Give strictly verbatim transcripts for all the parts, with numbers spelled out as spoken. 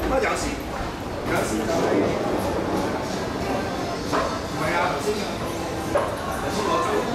乜有時有時就係唔係啊？頭先頭先攞走。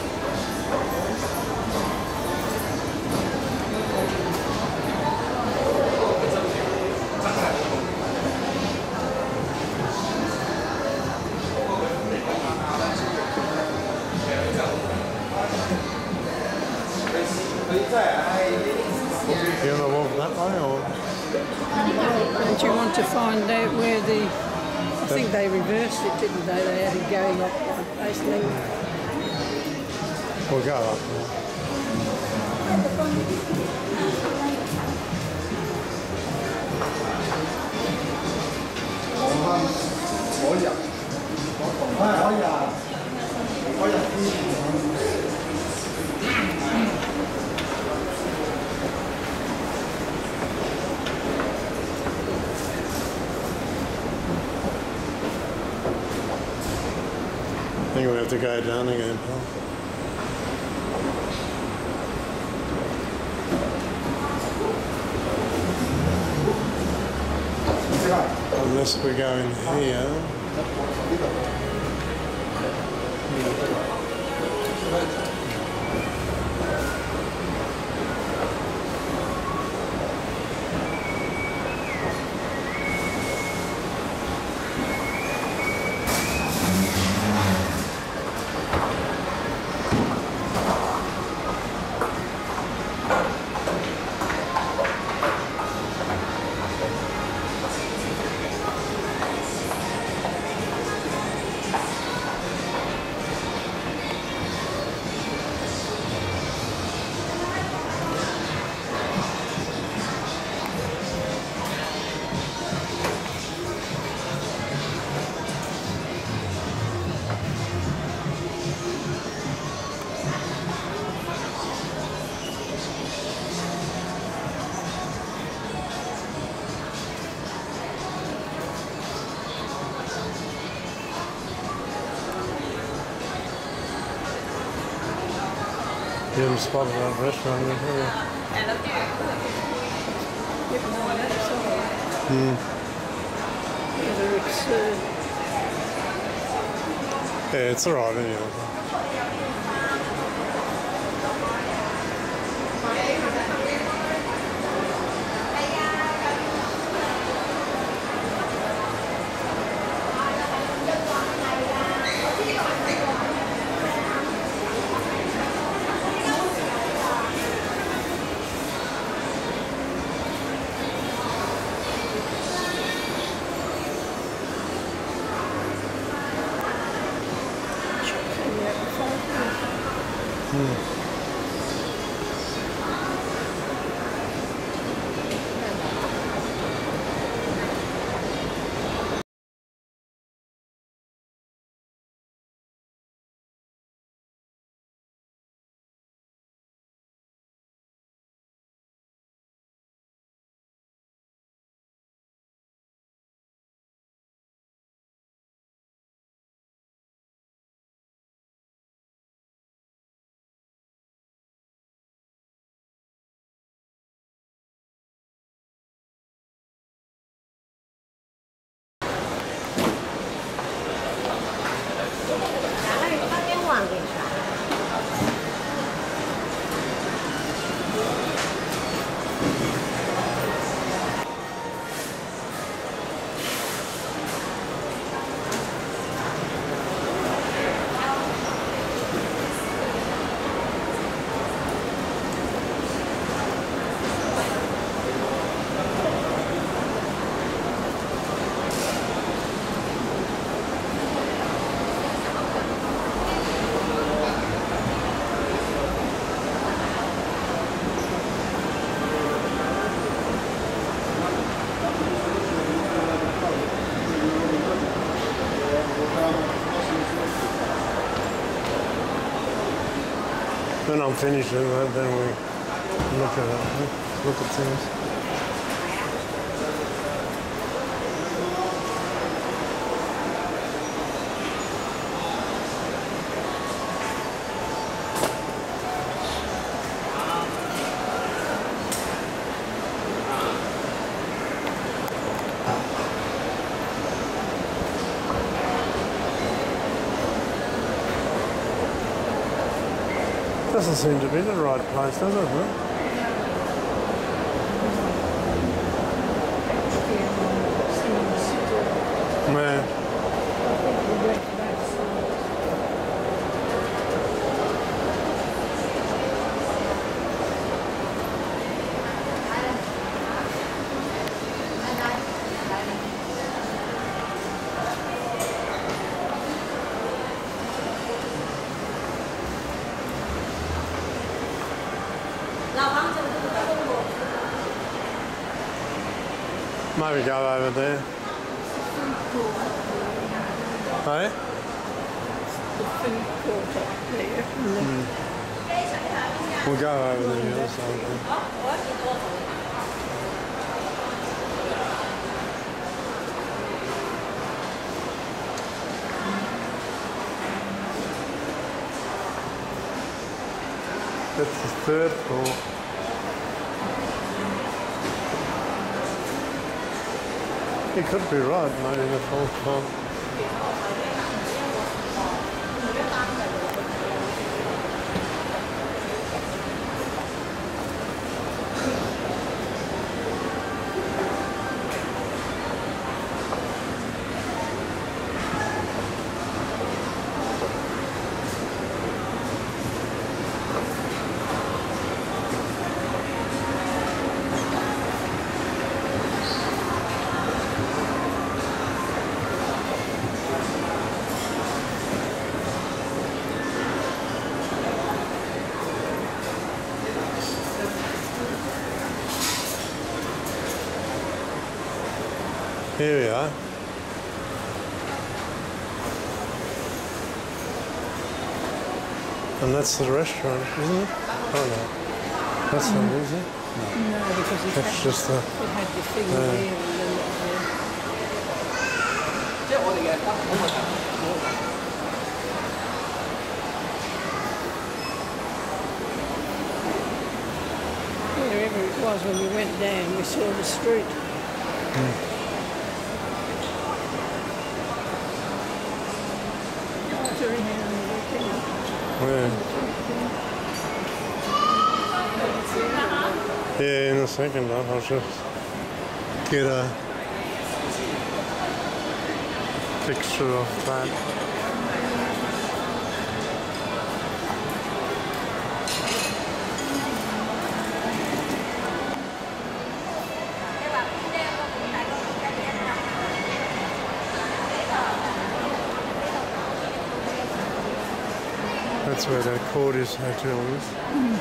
Do you want to walk that way or? Don't you want to find out where the... I think they reversed it, didn't they? They had it going up like basically. We'll go up. I think we have to go down again, Paul. Unless we go in here. You haven't spotted that restaurant yet, have you? Hmm. Yeah, it's alright anyway. Hmm. Then I'm finished with that, then we look at it, look at things. Doesn't seem to be the right place, does it? Huh? Yeah. Maybe go over there. Hey? The food court up there. Mm. We'll go over there the other side. That's the third floor. You could be right, maybe the fourth floor. Here we are. And that's the restaurant, isn't it? Oh no. That's not, is it? No, because it That's had, just the... it had the thing Yeah. there and then there. Wherever it was when we went down, we saw the street. Mm. Yeah. Yeah, in a second, I'll just get a picture of that. That's where that Cordius Hotel is. Mm.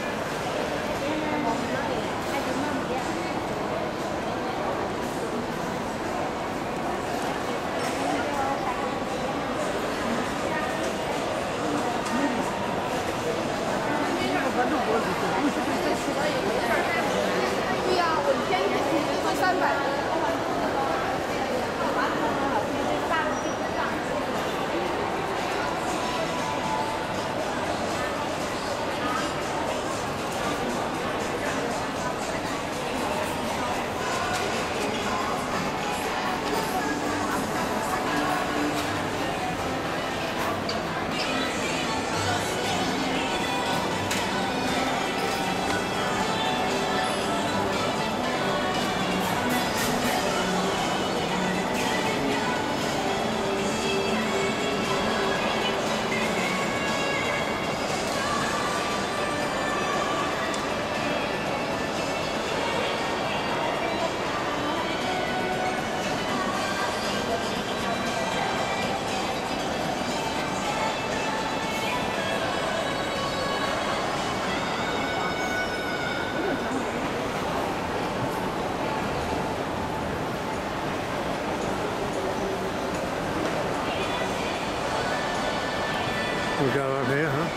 We'll go up here, huh?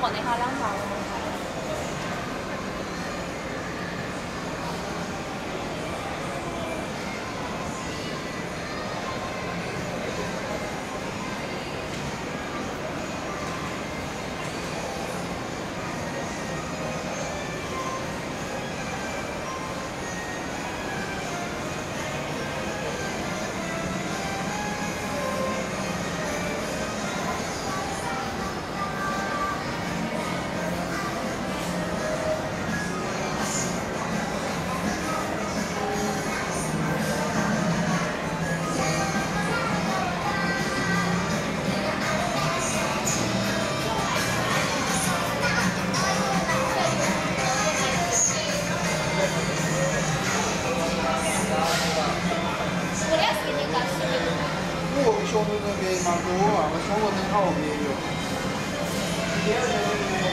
我呢下兩條。 我晓得那个蛮多啊，我生活很好也有。第二天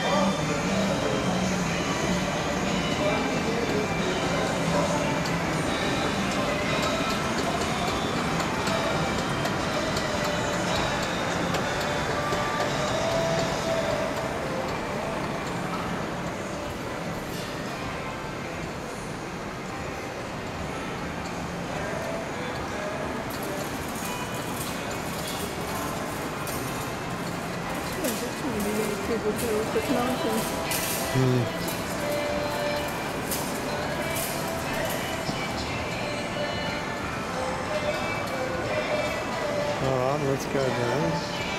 People do look at mountains. Hmm. Alright, let's go down.